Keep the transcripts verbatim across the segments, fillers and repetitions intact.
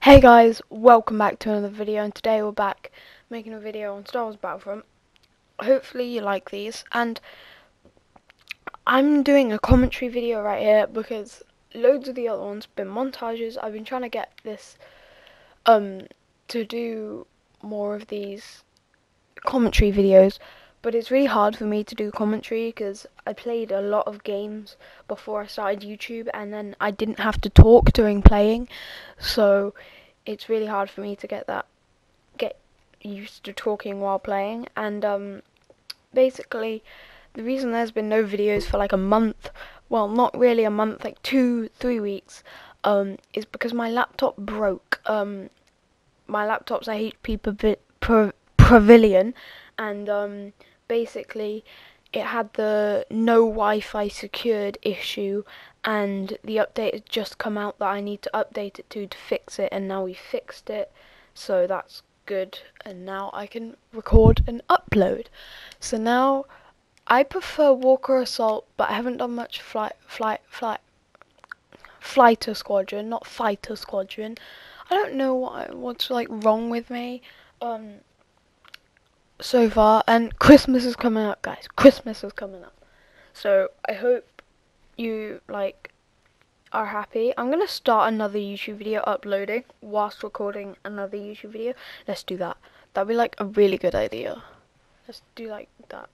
Hey guys, welcome back to another video, and today we're back making a video on Star Wars Battlefront. Hopefully you like these, and I'm doing a commentary video right here because loads of the other ones have been montages. I've been trying to get this um to do more of these commentary videos, but it's really hard for me to do commentary because I played a lot of games before I started YouTube, and then I didn't have to talk during playing, so it's really hard for me to get that get used to talking while playing. And um basically the reason there's been no videos for like a month, well, not really a month, like two three weeks, um is because my laptop broke. Um my laptop's a H P Pavilion, and um basically it had the no Wi-Fi secured issue, and the update has just come out that I need to update it to to fix it, and now we fixed it, so that's good, and now I can record and upload. So now I prefer Walker Assault, but I haven't done much flight flight flight Flighter Squadron, not Fighter Squadron. I don't know what what's like wrong with me um so far, and Christmas is coming up, guys. Christmas is coming up. So I hope you like are happy. I'm gonna start another YouTube video uploading whilst recording another YouTube video. Let's do that. That'd be like a really good idea. Let's do like that.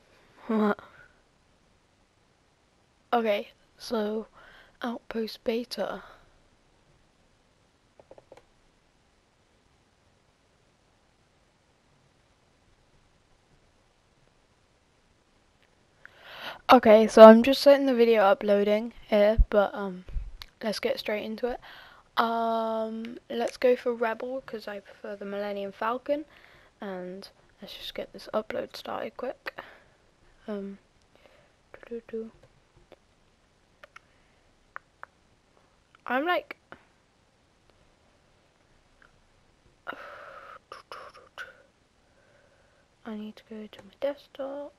Okay, so Outpost Beta. Okay, so I'm just setting the video uploading here, but um, let's get straight into it. Um, let's go for Rebel because I prefer the Millennium Falcon, and let's just get this upload started quick. Um, doo -doo -doo. I'm like, I need to go to my desktop.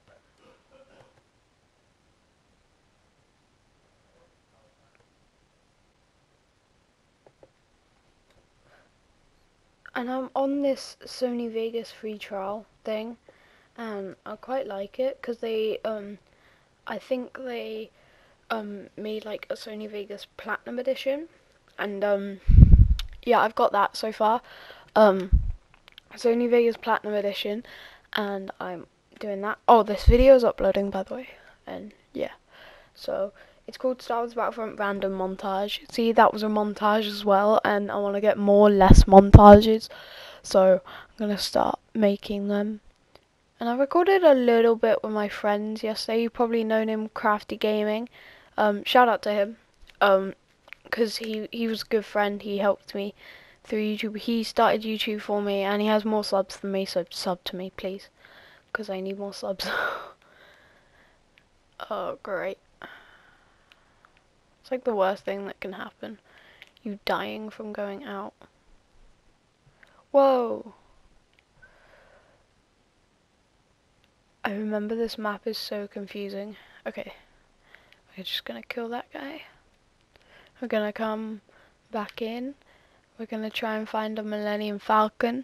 And I'm on this Sony Vegas free trial thing, and I quite like it because they, um, I think they, um, made like a Sony Vegas Platinum Edition, and um, yeah, I've got that so far, um, Sony Vegas Platinum Edition, and I'm doing that. Oh, this video is uploading, by the way, and yeah, so it's called Star Wars Battlefront Random Montage. See, that was a montage as well, and I want to get more less montages, so I'm gonna start making them. And I recorded a little bit with my friends yesterday. You've probably known him, Crafty Gaming. Um, shout out to him, um, because he he was a good friend. He helped me through YouTube. He started YouTube for me, and he has more subs than me. So sub to me, please, because I need more subs. Oh, great. It's like the worst thing that can happen. You dying from going out. Whoa. I remember this map is so confusing. Okay. We're just gonna kill that guy. We're gonna come back in. We're gonna try and find a Millennium Falcon.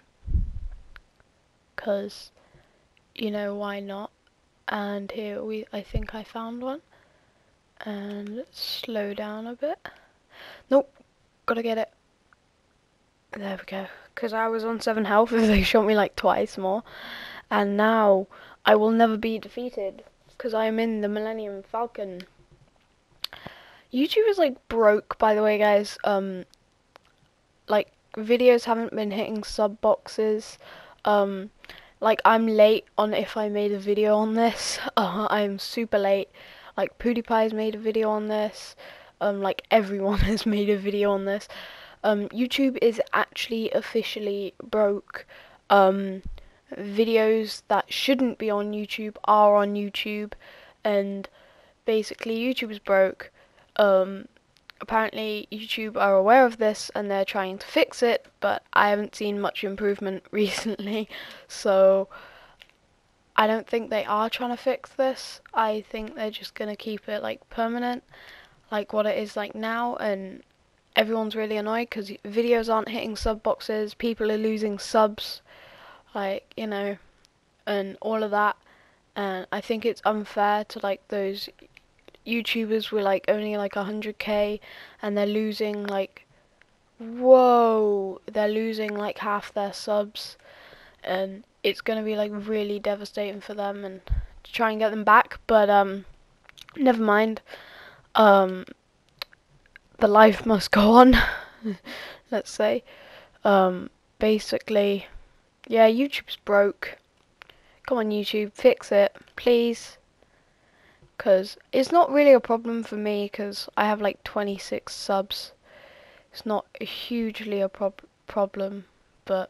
Cause, you know, why not? And here we, I think I found one. And let's slow down a bit. Nope, gotta get it. There we go. Because I was on seven health, they shot me like twice more. And now I will never be defeated because I am in the Millennium Falcon. YouTube is like broke, by the way, guys. Um, like videos haven't been hitting sub boxes. Um, like I'm late on if I made a video on this. Uh, I'm super late. Like PewDiePie's made a video on this. Um, like everyone has made a video on this. Um, YouTube is actually officially broke. Um, videos that shouldn't be on YouTube are on YouTube, and basically YouTube is broke. Um, apparently YouTube are aware of this and they're trying to fix it, but I haven't seen much improvement recently, so I don't think they are trying to fix this. I think they're just gonna keep it like permanent, like what it is like now, and everyone's really annoyed because videos aren't hitting sub boxes, people are losing subs, like, you know, and all of that. And I think it's unfair to like those YouTubers with like only like one hundred K, and they're losing like, whoa, they're losing like half their subs, and it's gonna be like really devastating for them, and to try and get them back. But um, never mind. Um, the life must go on. Let's say. Um, basically, yeah, YouTube's broke. Come on, YouTube, fix it, please. Because it's not really a problem for me, because I have like twenty-six subs. It's not hugely a prob problem, but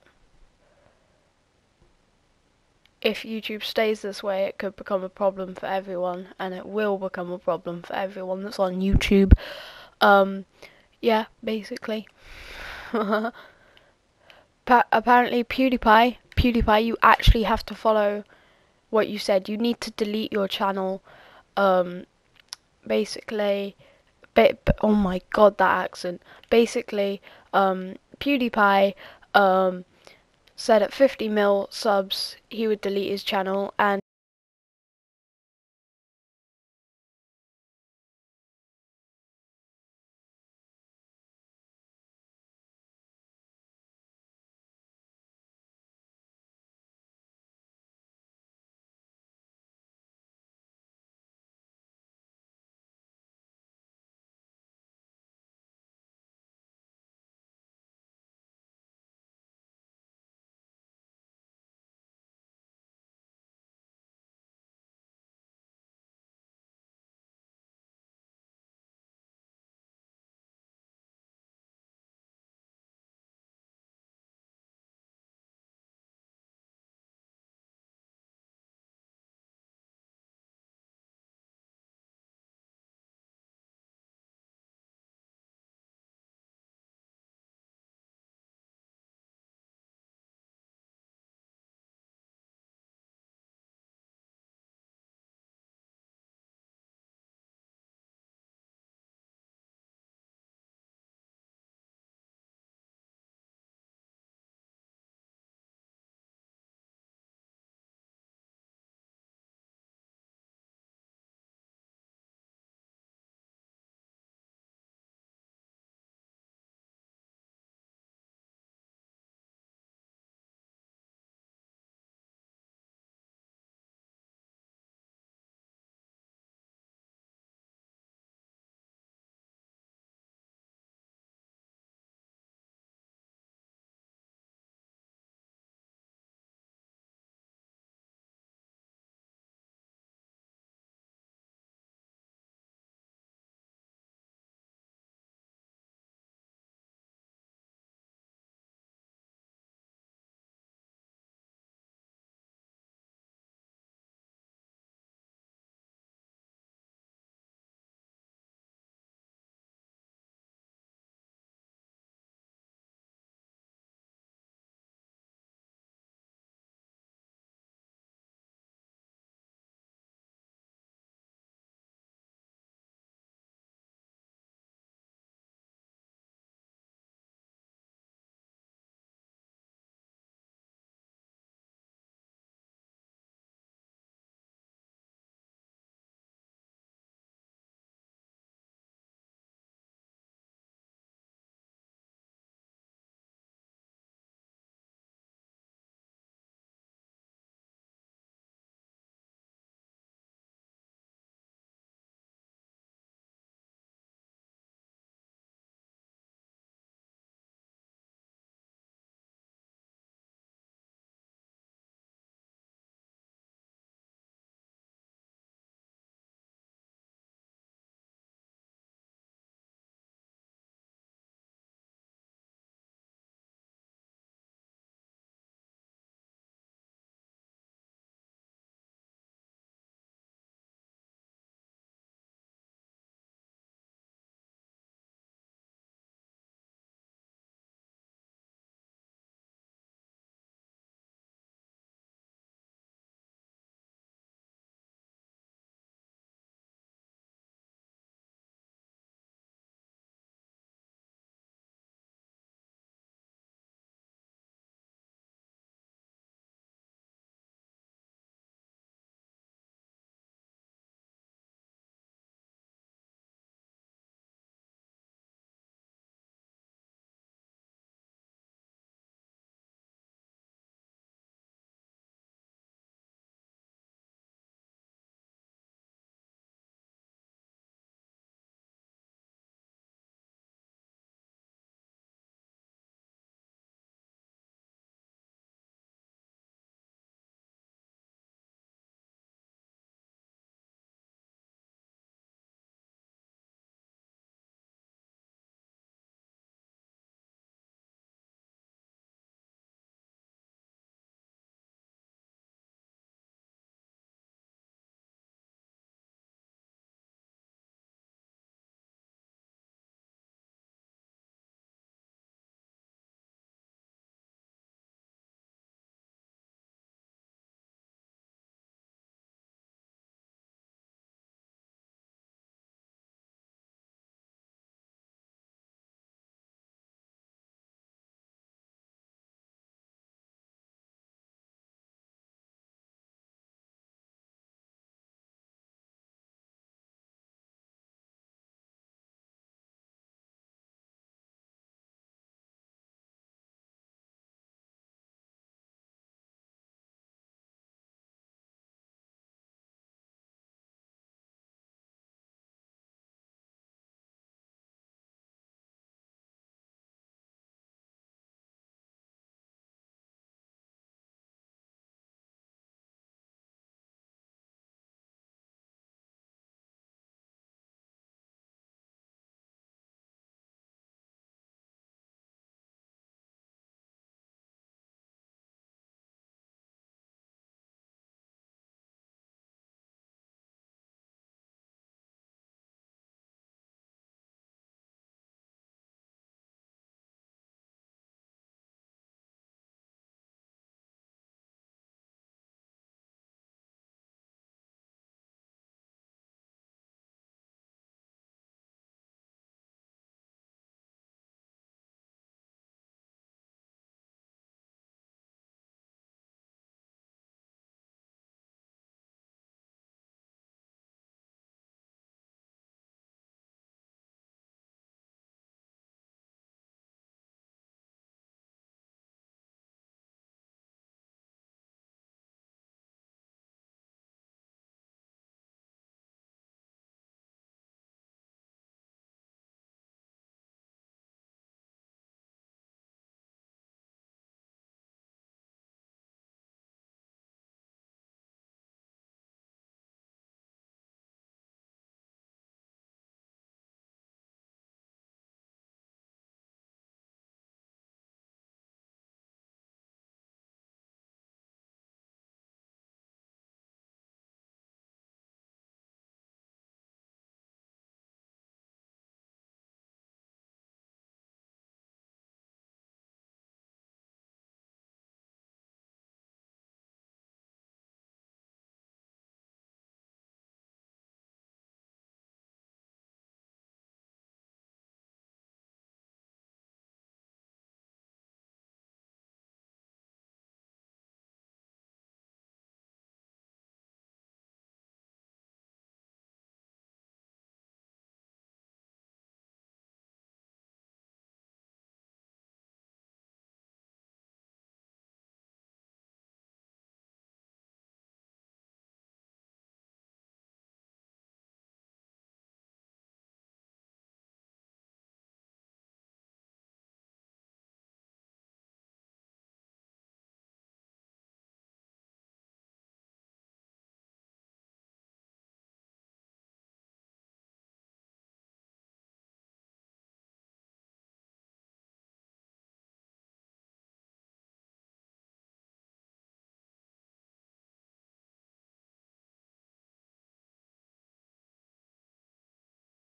if YouTube stays this way, it could become a problem for everyone, and it will become a problem for everyone that's on YouTube. Um, yeah, basically. Pa apparently, PewDiePie, PewDiePie, you actually have to follow what you said. You need to delete your channel. Um, basically, ba oh my god, that accent. Basically, um, PewDiePie, um, said at fifty mil subs he would delete his channel, and